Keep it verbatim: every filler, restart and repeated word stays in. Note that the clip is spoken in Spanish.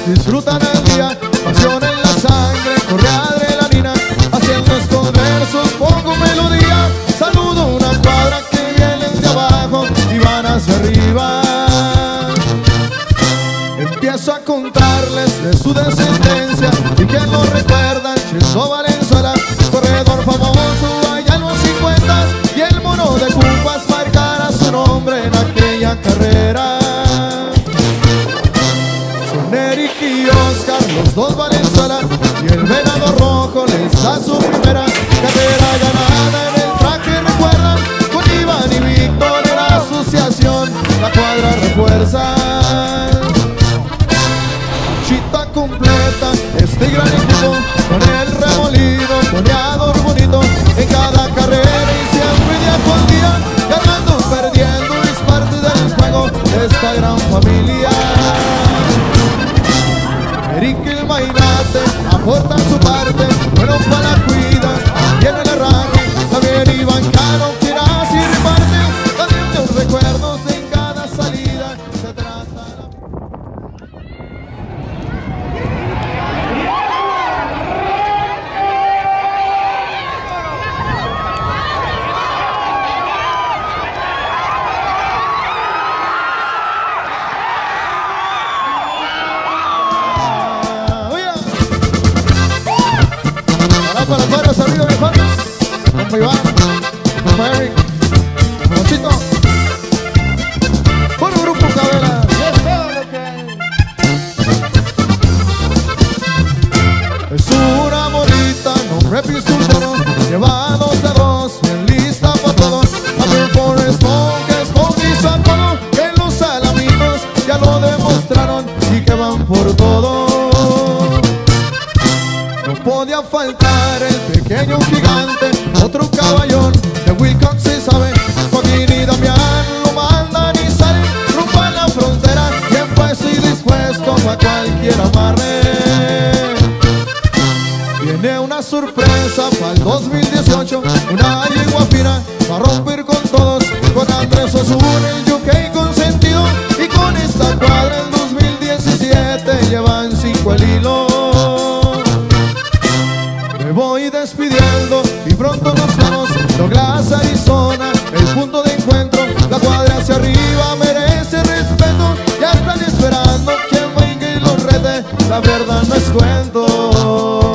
disfrutan el día, pasión en la sangre, corre adrenalina, haciendo estos versos pongo melodía. Saludo una cuadra que vienen de abajo y van hacia arriba. Empiezo a contarles de su descendencia y quien lo recuerda, Cheso Valenzuela, corredor famoso allá en los cincuentas, y el mono de Cupas marcará su nombre en aquella carrera. Son Eric y Oscar, los dos Valenzuela, y el venado rojo les da su primera carrera ganada en el traje. Recuerdan con Iván y Víctor en la asociación, la cuadra refuerza. Chita completa este gran equipo con el remolino, coneador bonito en cada carrera y siempre día con día, ganando, perdiendo, es parte del juego de esta gran familia. Eric y el Mainate aportan su parte, bueno para la cuida, viene el arranque, también Iván Cano quiere así reparte, también de los recuerdos en cada salida se trata la... Para las barras arriba, mis panas, como Iván, como Eric, como Chito, por un grupo Cabela. Es una bonita, nombre pistolero, lleva dos dedos, bien lista para todo. Hacer Forest Smoke, que es bautizo a todo, que los alaminos ya lo demostraron y que van por todo. No podía faltar el pequeño gigante, otro caballón de Wilcox se sabe. Joaquín y Damián lo mandan y salen, rumbo la frontera, bien puesto y dispuesto a cualquier amarre. Viene una sorpresa para el dos mil dieciocho, una yegua fina va a romper con todos, con Andrés Osuna, el U K consentido, y con esta cuadra el dos mil diecisiete llevan cinco el hilo. Me voy despidiendo y pronto nos vamos, Douglas, Arizona, el punto de encuentro, la cuadra hacia arriba merece respeto, ya están esperando quien venga y los rete, la verdad no es cuento.